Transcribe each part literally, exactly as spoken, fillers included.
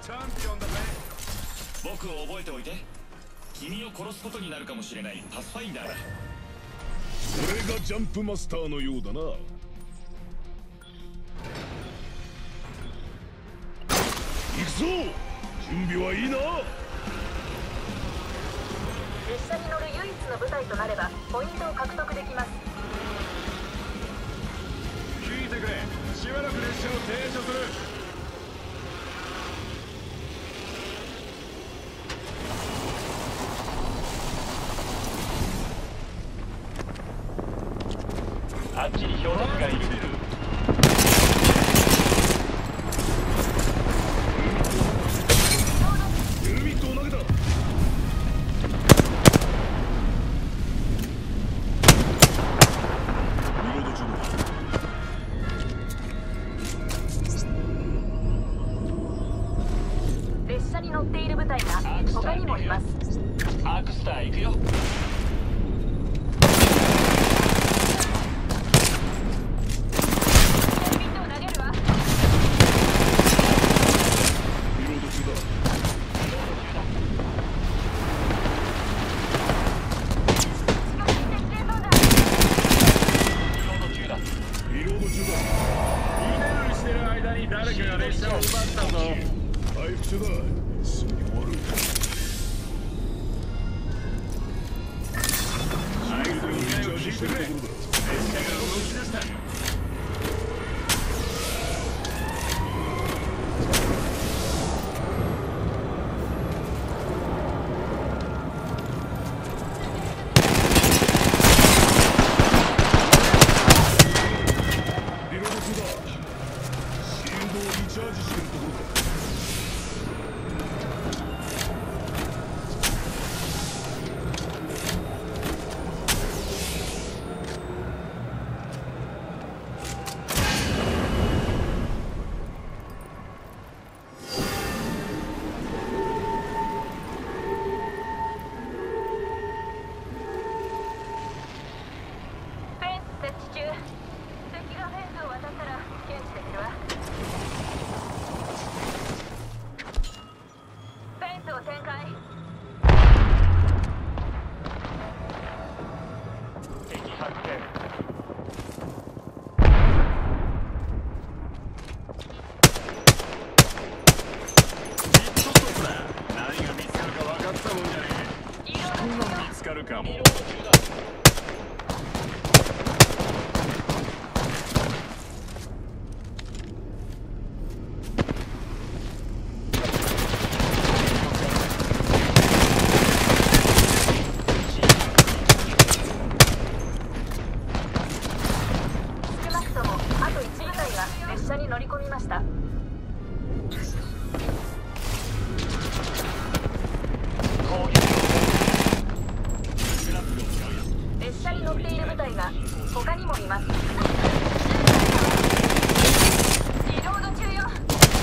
チャンピオンだぜ。 僕を覚えておいて。君を殺すことになるかもしれないパスファインダーだ。 それがジャンプマスターのようだな。行くぞ。準備はいいな。 列車に乗る唯一の部隊となればポイントを獲得できます。 聞いてくれ。しばらく列車を停車する。 あっちに標的がいる。 ヘルミットを投げた。リロード中だ。 列車に乗っている部隊が他にもいます。 アークスター行くよ。 誰かが列車を奪ったぞ。回復中だ。すぐに終わる。はい、それをリチャージしてくれ。列車が動き出した。リロード中だ。リチャージしてるところだ。 フェンス設置中。敵がフェンスを渡ったら検知できるわ。フェンスを展開。 敵発見。 ちょっとほら、何が見つかるか分かったもんじゃねえ。人が見つかるかも。 列車に乗り込みました。列車に乗っている部隊が他にもいます。リロード中よ。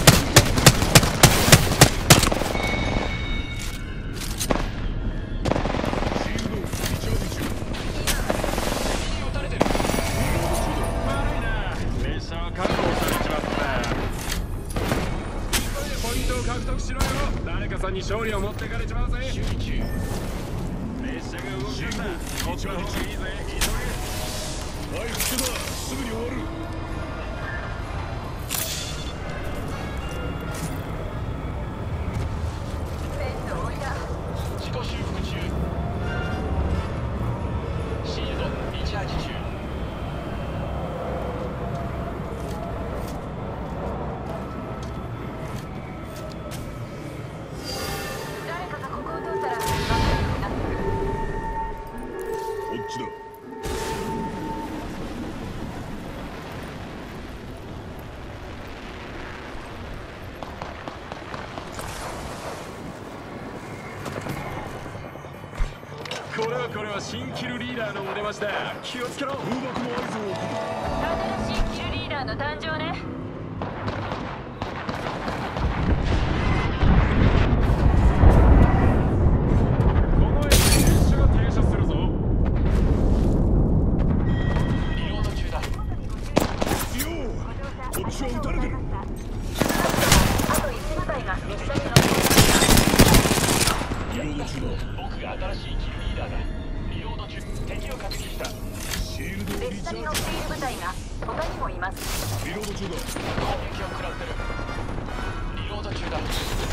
獲得しろよ。誰かさんに勝利を持ってかれちまうぜ。列車が動き出した。こっちの方がいいぜ。急げ。回復中だ。すぐに終わる。 フェンスを置いた。 自己修復中。シールドリチャージ中。 これはこれは新キルリーダーのお出ましだ。気をつけろ。空爆の合図を送る。 新しいキルリーダーの誕生ね。 ここへ列車が停車するぞ。 リロード中だ。 よう、こっちは撃たれてる。 あといち部隊が列車にに乗っている部隊が他にもいます。 リロード中だ。 攻撃を食らってる。リロード中だ。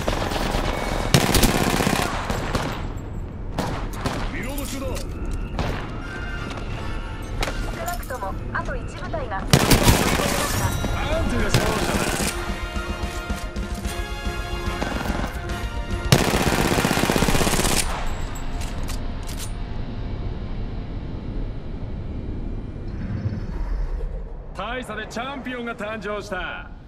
リロード中だ。 少なくともあといち部隊があんたが勝者だ。大差でチャンピオンが誕生した。